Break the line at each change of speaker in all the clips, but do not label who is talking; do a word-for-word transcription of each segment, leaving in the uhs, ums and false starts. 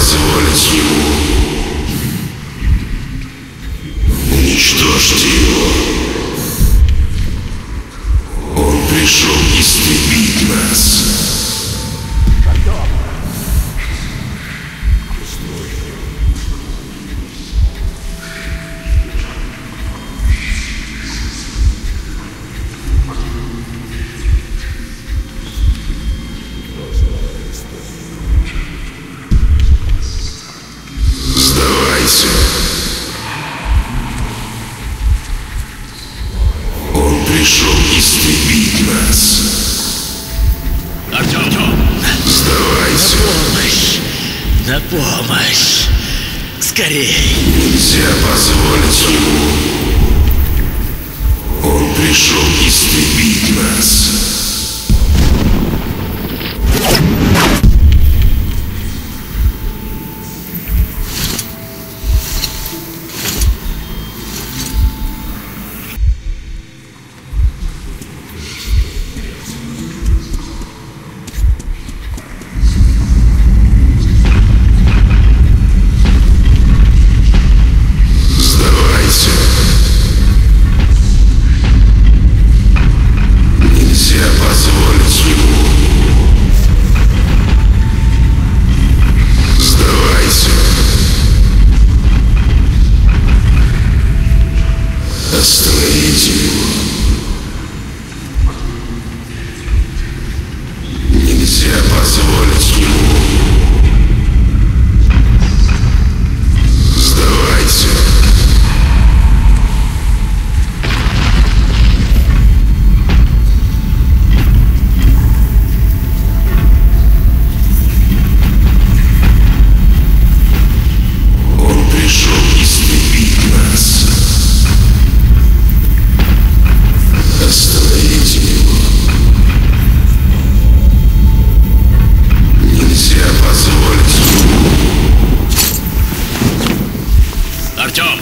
позволить ему. Уничтожьте его. Он пришел истребить нас. Сдавайся. Он пришел истребить нас.
Артем!
Сдавайся.
На помощь! На помощь! Скорей!
Нельзя позволить ему. Он пришел истребить нас. Нельзя позволить ему. Сдавайся. Остановите его. Нельзя позволить ему. Сдавайся. Пришел истребить нас. Остановите его. Нельзя позволить ему.
Артем!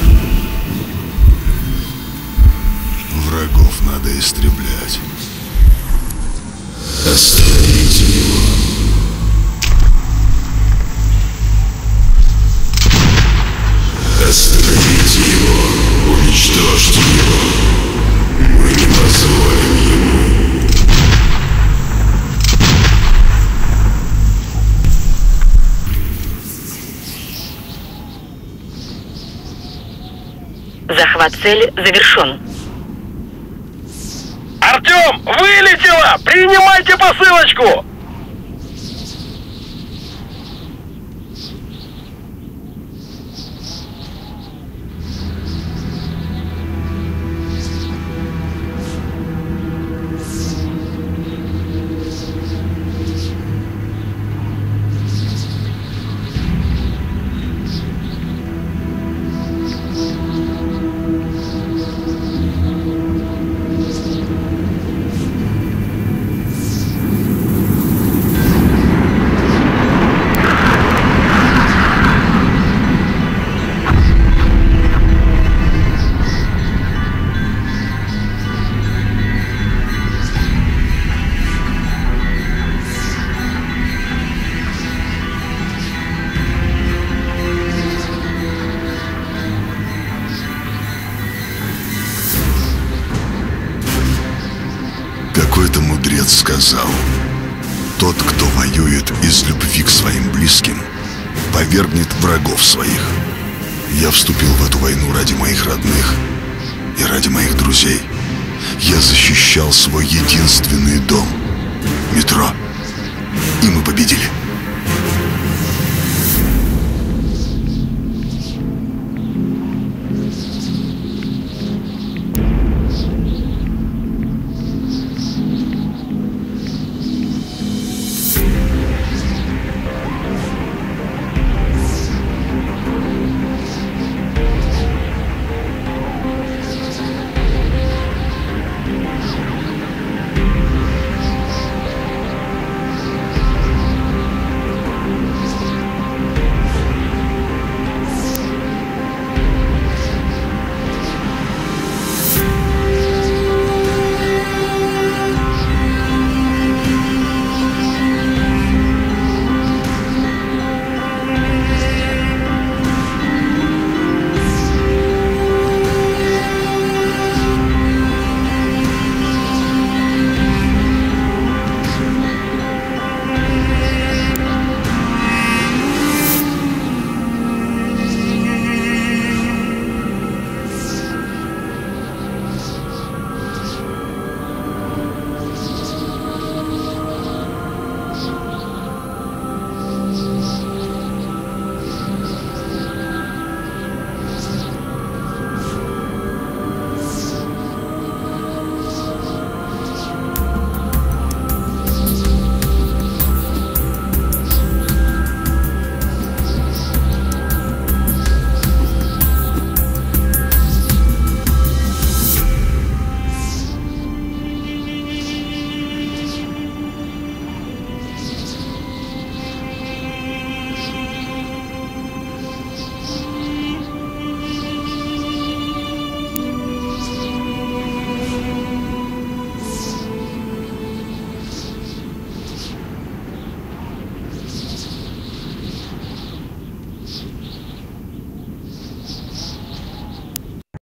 Врагов надо истреблять.
Остановите его. Остановите его, уничтожьте его. Мы не позволим ему.
Захват цели завершен.
Артем, вылетело! Принимайте посылочку!
Какой-то мудрец сказал: тот, кто воюет из любви к своим близким, повергнет врагов своих. Я вступил в эту войну ради моих родных и ради моих друзей. Я защищал свой единственный дом — метро. И мы победили.